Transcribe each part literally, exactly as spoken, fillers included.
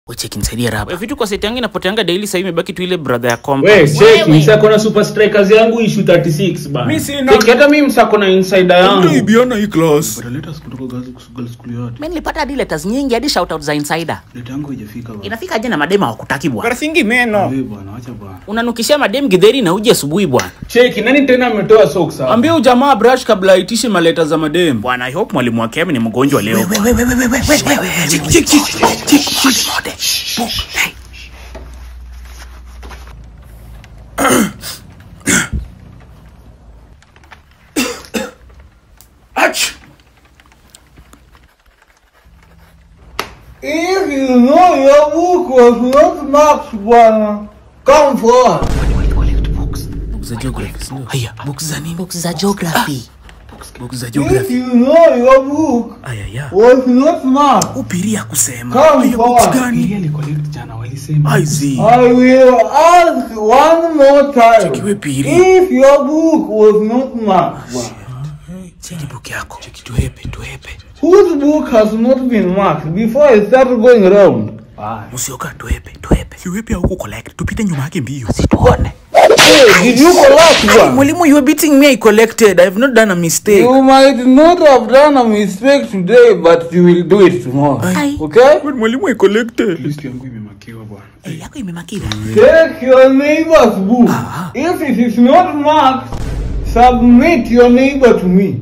Wacha kinisaidia raba. Wewe vitu kwa set yangu inapoteanga daily sasa imebaki tu ile brother ya compa. Wewe check msako na super strikers yangu issue thirty-six bana. Mimi sina. Hata mimi msako na insider yangu. Ndio ibiona hii class. But letters kutoka girls school yote. Mimi nilipata hadi letters nyingi hadi shout out za insider. Letter yangu haijafika bana. Inafika aje na madema hawakutaki bwana. Bara singi meno. Wewe bwana acha bwana. Unanukishia madem githeri na uje asubuhi bwana. Check nani tena ametoa socks hapa? Ambia ujamaa brush kabla aitishe maleta za madem. Bwana I hope mwalimu wake Kemi ni mgonjwa leo. Wewe wewe wewe wewe wewe. Chik chik chik chik. Ach. If you know your book was not marked, bwana, come forward. Books za geography sio? Haya, books za nini? Books za geography. Books za If geography. you know your book Aya ya. was not marked, Upiria kusema. come Haya books forward. gani? Ile collect jana walisema. Aizi. I will ask one more time. Chekiwe piri. If your book was not marked, bwana, Cheki book yako. Cheki tuhepe tuhepe. whose book has not been marked before I start going around? Usioka tuhepe tuhepe. Siwepe huko collect. Tupite nyuma yake mbio. Situone. Hey, did you collect, bwana? Mwalimu, you are beating me. I collected. I have not done a mistake. You might not have done a mistake today, but you will do it tomorrow. Aye. Okay? But mwalimu, I collected. List yangu imemakiwa bwana. Eh, yako imemakira. Take your neighbor's book. If it is not marked, submit your neighbor to me.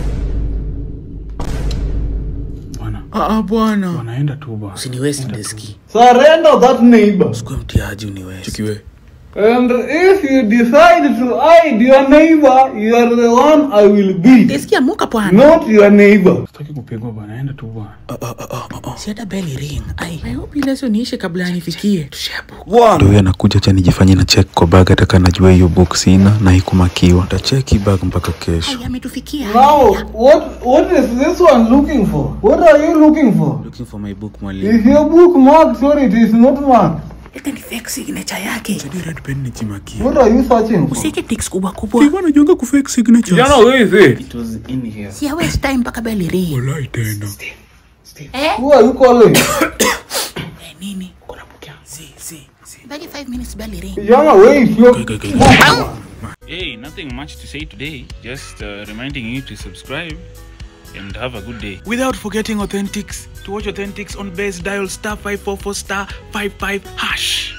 Bwana. Ah ah bwana. Wanaenda tu bwana. Usini waste deski. Surrender that neighbor. Kwa mtiaji uniwe. Chekiwe. And if you decide to hide your neighbor, you are the one I will beat. Deski amuka bwana. Not your neighbor. Sitaki kupigwa bwana. Enda tu bwana. Si hata bell ring. Ai, I hope ile sio niishe kabla anifikie. Tushabu. Bwana. Ndio anakuja cha nijifanye na check kwa bag ataka najua hiyo book sina na haikumakiwa. Nitacheki bag mpaka kesho. Ai, ametufikia. Now, what what is this one looking for? What are you looking for? Looking for my book mwalimu. Is your book marked or it is not marked? Eka ni fake signature yake. Chadi red pen ni chimaki. What are you searching for? Usike ticks kubwa kubwa. Bwana jonga ku fake signatures. Jana wewe. It was in here. Si ya waste time mpaka bell ring. Walai tena. Eh? Who are you calling? Eh, nini? Kuna book yangu. Si si si. Bali five minutes bell ring. Yana, wait. You're... Okay, okay. Hey, nothing much to say today. Just uh, reminding you to subscribe and have a good day. Without forgetting Authentics. To watch Authentics on base, dial star five four four star five five hash.